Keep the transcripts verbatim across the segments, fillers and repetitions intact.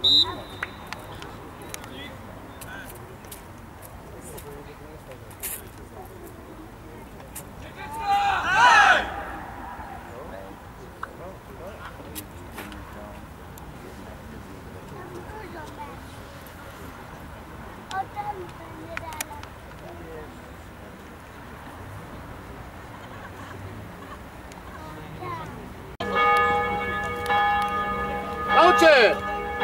Aucie!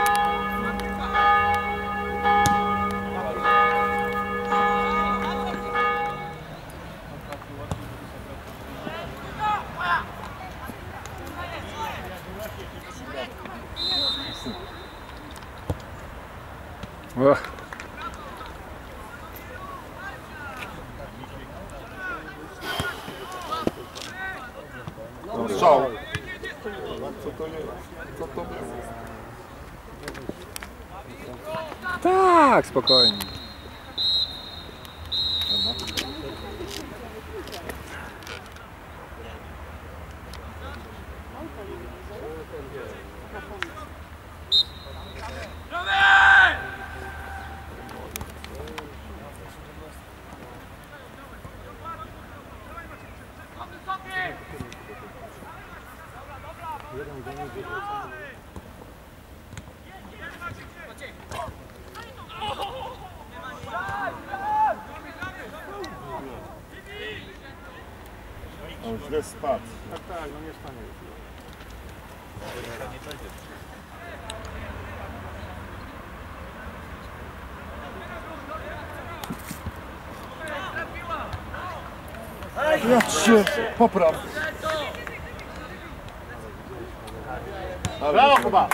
Strzał. Co to jest? Co to było? Tak, spokojnie. On źle spadł. Tak, tak, no nie stanie już. Ja się popraw. Brawo chyba!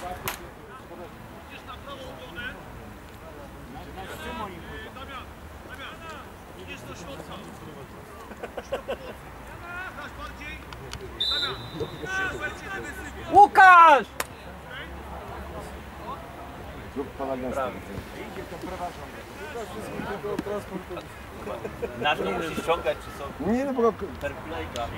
Łukasz! Zrób pana gęsta. Na to musi ściągać, czy są Nie, no bo... Fairplay'a.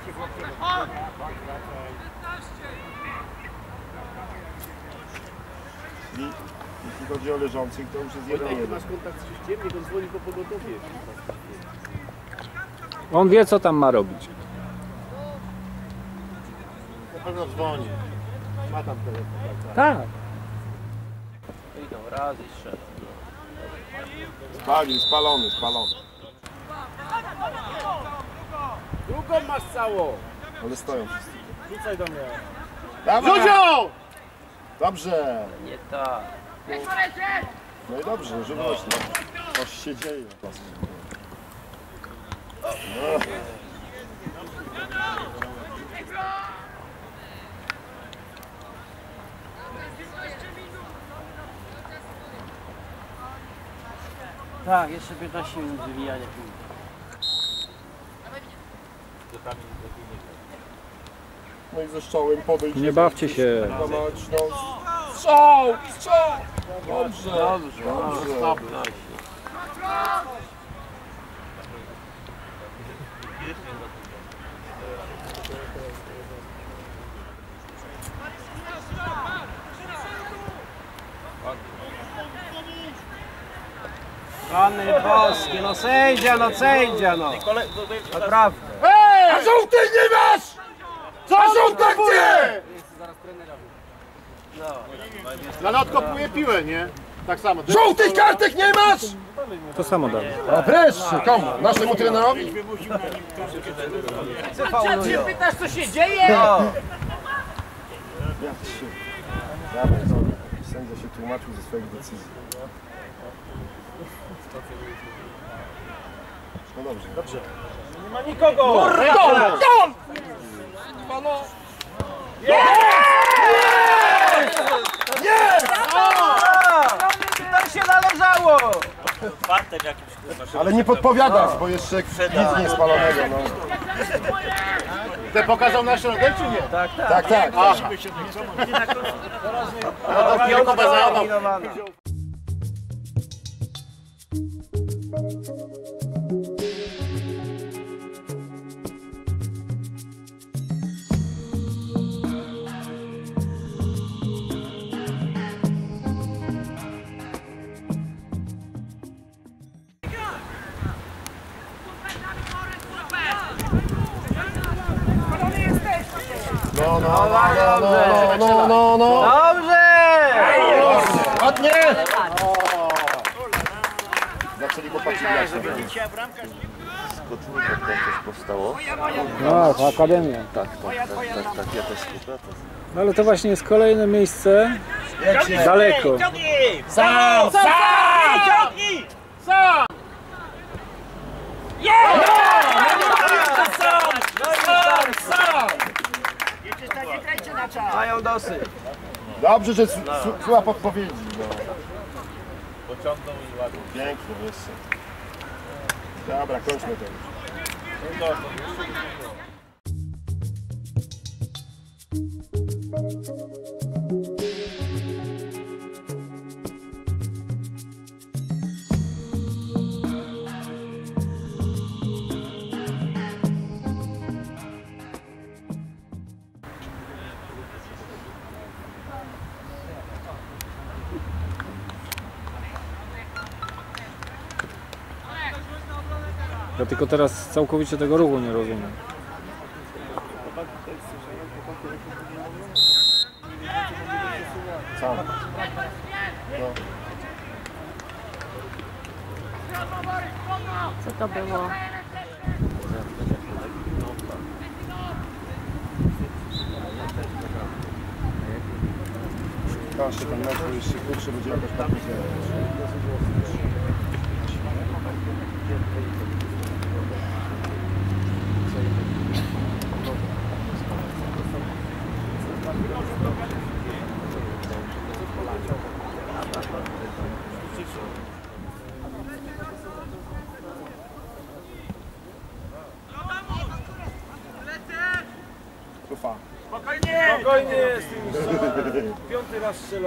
I, jeśli chodzi o leżących, to już jest jeden jeden. Masz kontakt z Krzyściem, niech on dzwoni po pogotowie. On wie, co tam ma robić. Na pewno dzwoni. Ma tam telefon. Tak. Idą raz i strzelą. Spalił, spalony, spalony. Drugą masz całą. Ale stoją wszyscy. Rzucaj do mnie. Dawaj! Rzucił! Dobrze! Nie tak. No i dobrze, że właśnie. Coś się dzieje. No. Tak, jeszcze piętnaście minut wywijania piłki. No i ze strzałem podejść. Nie bawcie się. No, no. Strzał! Strzał! Dobrze! Dobrze, Dobrze! dobrze. Rany boskie, no sędzia, no sędzia, no. Naprawdę. Ej! A żółtej nie masz! Co żółta gdzie? Ale odkopuje piłę, nie? Tak samo. Żółtych kartek nie masz! To samo dalej. A wreszcie, komu? Naszemu trenerowi? Co się pytasz, co się dzieje? Ja się... Dawaj, dobra. Sędzia się tłumaczył ze swoich decyzji. No dobrze. Dobrze. Nie ma nikogo! Gol! Gol! Jest! To się należało! Fartem jakimś kurwa. Ale nie podpowiadasz, bo jeszcze nic nie spalonego. No. Te pokazał na środek, czy nie? Tak, tak. Tak, tak. Aha. No to piłko bez zabaw. no, no, no, no, no, no. Dobrze! Ładnie! Zaczęli chłopaki grać. Skutnika tam coś powstało. No, to Akademia. Tak, tak, tak, tak, tak, ja też skupię. No ale to właśnie jest kolejne miejsce daleko. Sam! Sam! Sam! Mają dosyć. Dobrze, że słucha podpowiedzi. No. Pociągnął i ładnie. Pięknie, jeszcze. Dobra, kończmy to już. Ja tylko teraz całkowicie tego ruchu nie rozumiem. Sam. Co to było? Każdy ten mecz, bo jeszcze krótszy będzie jakoś tak Kufa. Spokojnie z tym piąty raz strzela.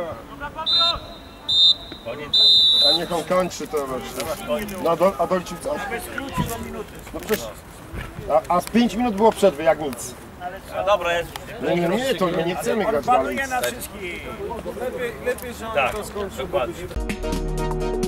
A niech on kończy to już. No, Adol, Adolciu, co? No przecież, a, a z pięć minut było przerwy, jak nic. A dobra, jest. Nie, nie, nie, to my nie chcemy grać dalej. Panuje na wszystkich. Lepiej, lepiej że on Tak, to skończył. dokładnie.